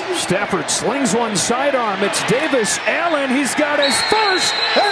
Stafford slings one sidearm. It's Davis. Allen, he's got his first.